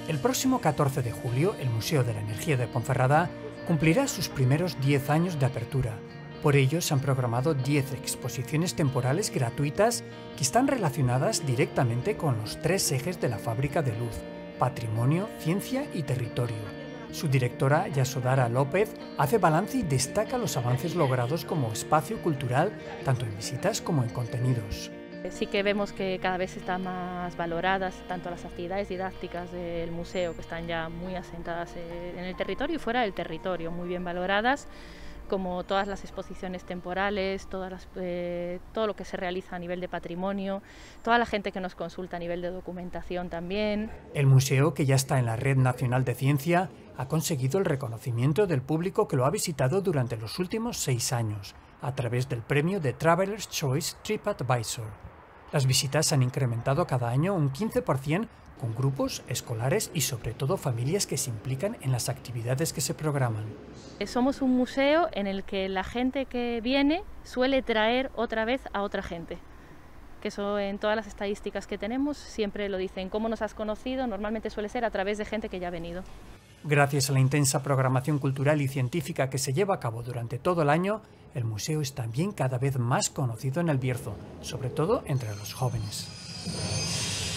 El próximo 14 de julio, el Museo de la Energía de Ponferrada cumplirá sus primeros 10 años de apertura. Por ello, se han programado 10 exposiciones temporales gratuitas que están relacionadas directamente con los 3 ejes de la fábrica de luz: patrimonio, ciencia y territorio. Su directora, Yasodhara López, hace balance y destaca los avances logrados como espacio cultural, tanto en visitas como en contenidos. Sí que vemos que cada vez están más valoradas tanto las actividades didácticas del museo, que están ya muy asentadas en el territorio y fuera del territorio, muy bien valoradas, como todas las exposiciones temporales, todo lo que se realiza a nivel de patrimonio, toda la gente que nos consulta a nivel de documentación también. El museo, que ya está en la Red Nacional de Ciencia, ha conseguido el reconocimiento del público que lo ha visitado durante los últimos 6 años, a través del premio de Traveler's Choice TripAdvisor. Las visitas han incrementado cada año un 15%, con grupos escolares y sobre todo familias que se implican en las actividades que se programan. Somos un museo en el que la gente que viene suele traer otra vez a otra gente. Que eso, en todas las estadísticas que tenemos siempre lo dicen. ¿Cómo nos has conocido? Normalmente suele ser a través de gente que ya ha venido. Gracias a la intensa programación cultural y científica que se lleva a cabo durante todo el año, el museo es también cada vez más conocido en El Bierzo, sobre todo entre los jóvenes.